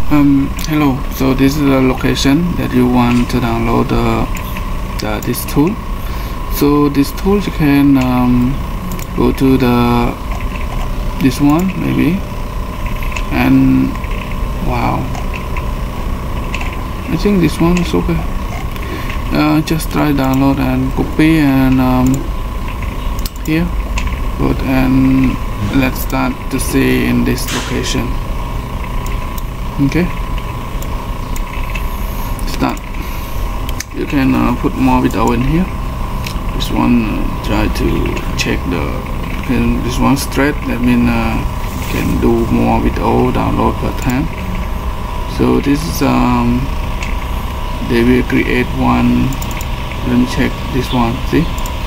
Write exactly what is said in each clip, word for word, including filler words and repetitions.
Um, hello, so this is the location that you want to download the, the this tool. So this tool you can um, go to the this one maybe, and wow, I think this one is okay. Uh, just try download and copy and um, here good, and let's start to see in this location. Okay, start. You can uh, put more video in here. This one uh, try to check the can this one straight, that means uh, can do more video download per time. So this is um they will create one. Let me check this one. See,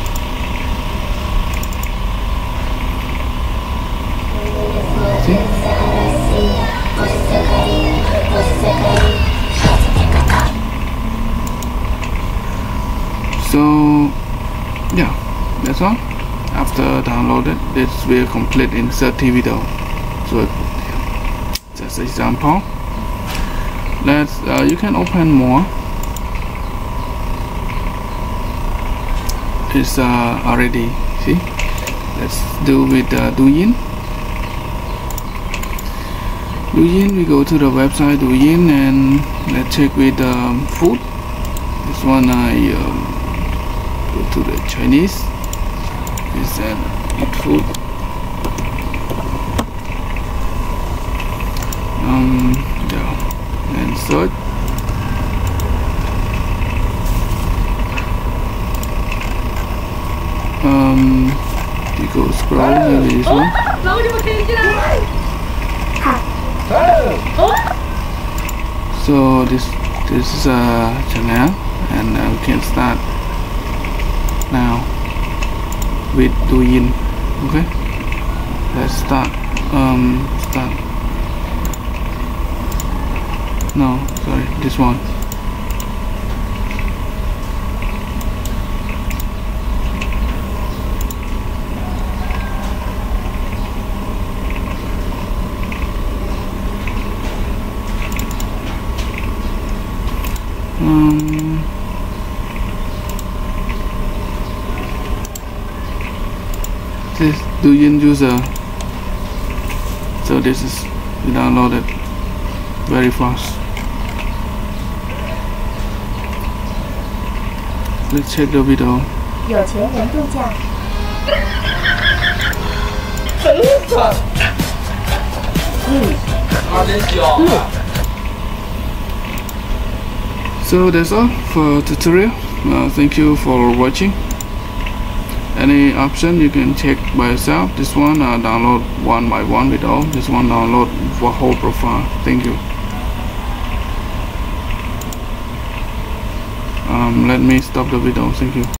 see. So yeah, that's all. After downloaded, this will complete in thirty video. So just example. Let's uh, you can open more. It's uh, already, see. Let's do with uh, Douyin. Douyin, we go to the website Douyin and let's check with um, food. This one I um, go to the Chinese. This and eat food. Um, yeah, and search. Um, you go scroll to this one. So this this is a channel, and uh, we can start now with Douyin. Okay, let's start. Um, start. No, sorry, this one. Um, this Douyin user, so this is downloaded very fast. Let's check the video. 有钱人度假。 So that's all for tutorial. Uh, thank you for watching. Any option you can check by yourself. This one uh, download one by one video. This one download for whole profile. Thank you. Um, let me stop the video. Thank you.